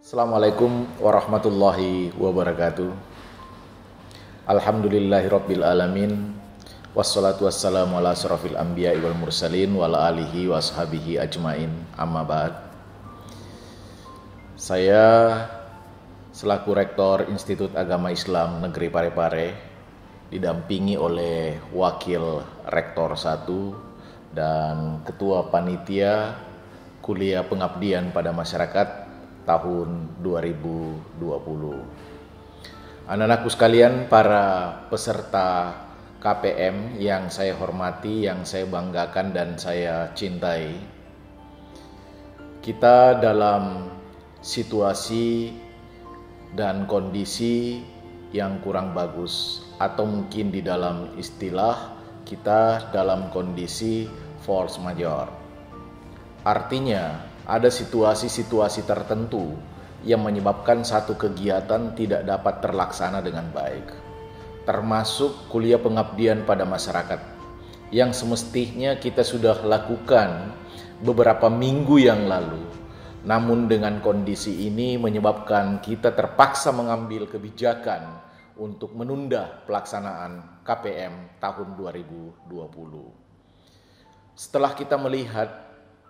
Assalamualaikum warahmatullahi wabarakatuh. Alhamdulillahirabbil alamin. Wassalatu wassalamu ala asyrafil anbiya'i wal mursalin wa ala alihi wa ashabihi ajmain. Amma ba'd. Saya selaku Rektor Institut Agama Islam Negeri Parepare didampingi oleh Wakil Rektor 1 dan Ketua Panitia Kuliah Pengabdian pada Masyarakat tahun 2020. Anak-anakku sekalian, para peserta KPM yang saya hormati, yang saya banggakan dan saya cintai. Kita dalam situasi dan kondisi yang kurang bagus, atau mungkin di dalam istilah kita dalam kondisi force majeure. Artinya ada situasi-situasi tertentu yang menyebabkan satu kegiatan tidak dapat terlaksana dengan baik, termasuk kuliah pengabdian pada masyarakat yang semestinya kita sudah lakukan beberapa minggu yang lalu. Namun dengan kondisi ini menyebabkan kita terpaksa mengambil kebijakan untuk menunda pelaksanaan KPM tahun 2020. Setelah kita melihat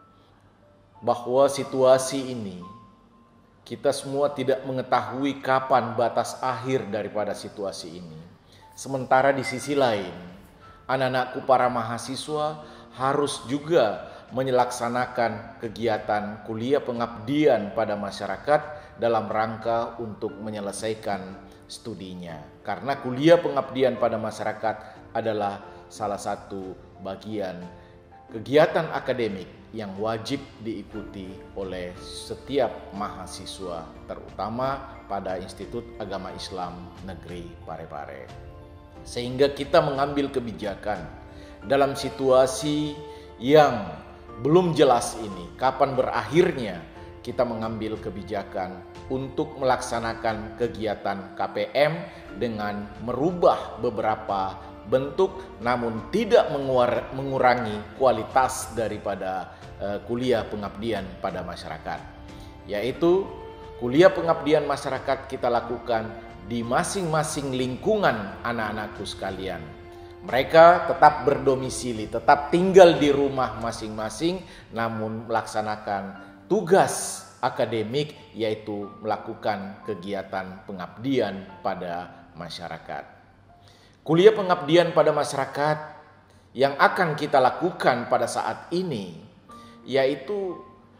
bahwa situasi ini kita semua tidak mengetahui kapan batas akhir daripada situasi ini. Sementara di sisi lain, anak-anakku para mahasiswa harus juga menyelaksanakan kegiatan kuliah pengabdian pada masyarakat dalam rangka untuk menyelesaikan studinya. Karena kuliah pengabdian pada masyarakat adalah salah satu bagian kegiatan akademik yang wajib diikuti oleh setiap mahasiswa, terutama pada Institut Agama Islam Negeri Parepare. Sehingga kita mengambil kebijakan dalam situasi yang belum jelas ini, kapan berakhirnya, kita mengambil kebijakan untuk melaksanakan kegiatan KPM dengan merubah beberapa bentuk, namun tidak mengurangi kualitas daripada kuliah pengabdian pada masyarakat. Yaitu kuliah pengabdian masyarakat kita lakukan di masing-masing lingkungan anak-anakku sekalian. Mereka tetap berdomisili, tetap tinggal di rumah masing-masing, namun melaksanakan tugas akademik, yaitu melakukan kegiatan pengabdian pada masyarakat. Kuliah pengabdian pada masyarakat yang akan kita lakukan pada saat ini yaitu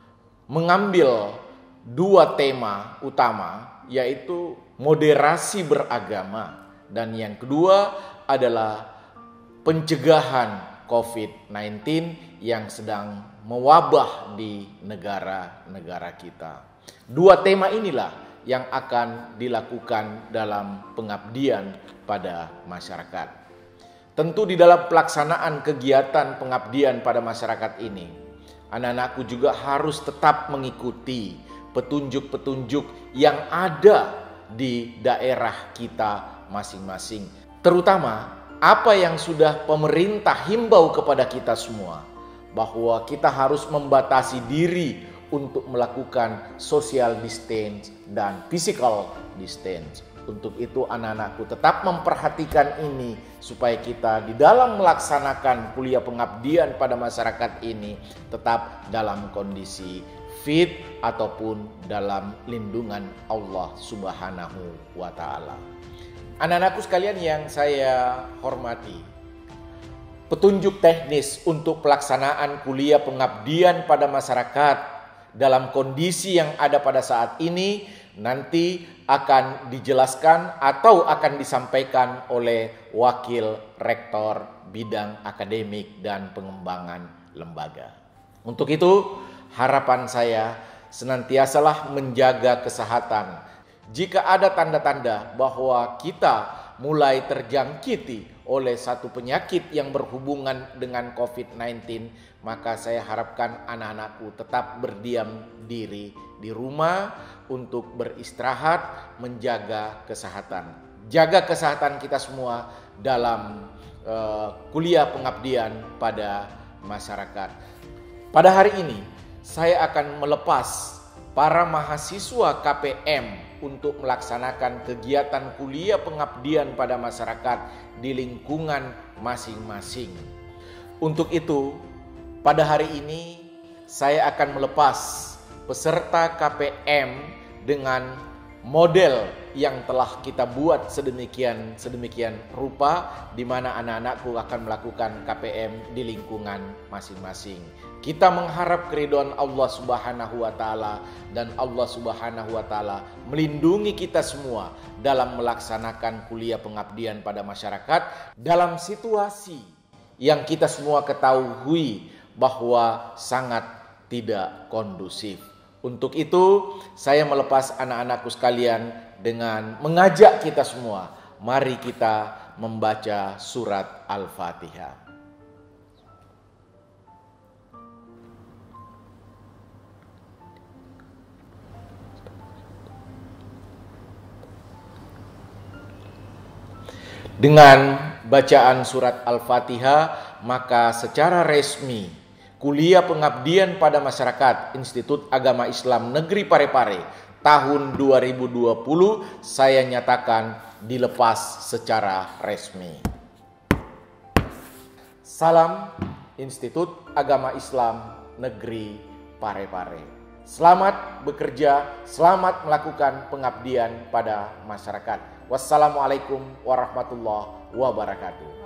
mengambil dua tema utama, yaitu moderasi beragama, dan yang kedua adalah pencegahan COVID-19 yang sedang mewabah di negara-negara kita. Dua tema inilah yang akan dilakukan dalam pengabdian pada masyarakat. Tentu di dalam pelaksanaan kegiatan pengabdian pada masyarakat ini, anak-anakku juga harus tetap mengikuti petunjuk-petunjuk yang ada di daerah kita masing-masing. Terutama apa yang sudah pemerintah himbau kepada kita semua, bahwa kita harus membatasi diri untuk melakukan social distance dan physical distance. Untuk itu anak-anakku tetap memperhatikan ini supaya kita di dalam melaksanakan kuliah pengabdian pada masyarakat ini tetap dalam kondisi fit ataupun dalam lindungan Allah Subhanahu wa taala. Anak-anakku sekalian yang saya hormati, petunjuk teknis untuk pelaksanaan kuliah pengabdian pada masyarakat dalam kondisi yang ada pada saat ini nanti akan dijelaskan atau akan disampaikan oleh Wakil Rektor Bidang Akademik dan Pengembangan Lembaga. Untuk itu, harapan saya senantiasalah menjaga kesehatan. Jika ada tanda-tanda bahwa kita mulai terjangkiti oleh satu penyakit yang berhubungan dengan COVID-19, maka saya harapkan anak-anakku tetap berdiam diri di rumah untuk beristirahat, menjaga kesehatan. Jaga kesehatan kita semua dalam kuliah pengabdian pada masyarakat. Pada hari ini, saya akan melepas para mahasiswa KPM untuk melaksanakan kegiatan kuliah pengabdian pada masyarakat di lingkungan masing-masing. Untuk itu, pada hari ini saya akan melepas peserta KPM dengan model yang telah kita buat sedemikian rupa, di mana anak-anakku akan melakukan KPM di lingkungan masing-masing. Kita mengharap keridhaan Allah Subhanahu wa taala, dan Allah Subhanahu wa taala melindungi kita semua dalam melaksanakan kuliah pengabdian pada masyarakat dalam situasi yang kita semua ketahui bahwa sangat tidak kondusif. Untuk itu, saya melepas anak-anakku sekalian dengan mengajak kita semua, mari kita membaca surat Al-Fatihah. Dengan bacaan surat Al-Fatihah, maka secara resmi Kuliah Pengabdian pada Masyarakat Institut Agama Islam Negeri Parepare tahun 2020 saya nyatakan dilepas secara resmi. Salam Institut Agama Islam Negeri Parepare. Selamat bekerja, selamat melakukan pengabdian pada masyarakat. Wassalamualaikum warahmatullahi wabarakatuh.